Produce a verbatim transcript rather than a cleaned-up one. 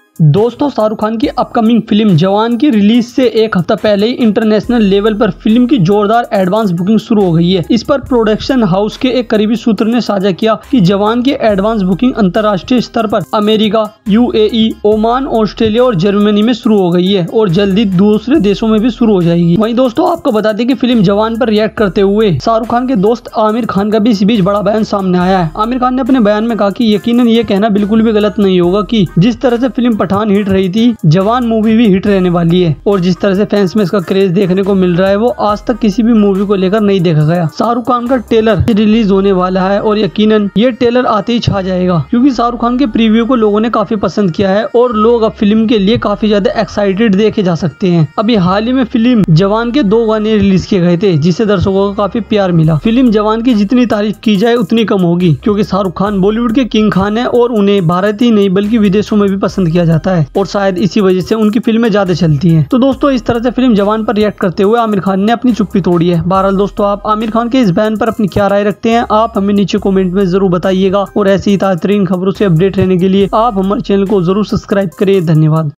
दोस्तों, शाहरुख खान की upcoming film जवान की रिलीज से एक हफ्ता पहले ही इंटरनेशनल लेवल पर फिल्म की जोरदार एडवांस बुकिंग शुरू हो गई है। इस पर प्रोडक्शन हाउस के एक करीबी सूत्र ने साझा किया कि जवान की एडवांस बुकिंग अंतर्राष्ट्रीय स्तर पर अमेरिका, यूएई, ओमान, ऑस्ट्रेलिया और जर्मनी में शुरू हो गई है और जल्दी दूसरे देशों में भी शुरू हो जाएगी। वहीं दोस्तों, आपको बता दें कि फिल्म जवान पर रिएक्ट करते हुए शाहरुख खान के दोस्त आमिर खान का भी इस बीच बड़ा बयान सामने आया है। आमिर खान ने अपने बयान में कहा कि यकीनन ये कहना बिल्कुल भी गलत नहीं होगा कि जिस तरह से फिल्म पठान हिट रही थी, जवान मूवी भी हिट रहने वाली है और जिस तरह से फैंस में इसका क्रेज देखने को मिल रहा है वो आज तक किसी भी मूवी को लेकर नहीं देखा गया। शाहरुख खान का ट्रेलर रिलीज होने वाला है और यकीनन ये ट्रेलर आते ही छा जाएगा, क्योंकि शाहरुख खान के प्रीव्यू को लोगों ने काफी पसंद किया है और लोग अब फिल्म के लिए काफी ज्यादा एक्साइटेड देखे जा सकते हैं। अभी हाल ही में फिल्म जवान के दो गाने रिलीज किए गए थे, जिससे दर्शकों को काफी प्यार मिला। फिल्म जवान की जितनी तारीफ की जाए उतनी कम होगी, क्योंकि शाहरुख खान बॉलीवुड के किंग खान है और उन्हें भारत ही नहीं बल्कि विदेशों में भी पसंद किया जाता है और शायद इसी वजह से उनकी फिल्में ज्यादा चलती हैं। तो दोस्तों, इस तरह से फिल्म जवान पर रिएक्ट करते हुए आमिर खान ने अपनी चुप्पी तोड़ी है। बहरहाल दोस्तों, आप आमिर खान के इस बयान पर अपनी क्या राय रखते हैं, आप हमें नीचे कमेंट में जरूर बताइएगा और ऐसी ही ताज़ा तरीन खबरों से अपडेट रहने के लिए आप हमारे चैनल को जरूर सब्सक्राइब करें। धन्यवाद।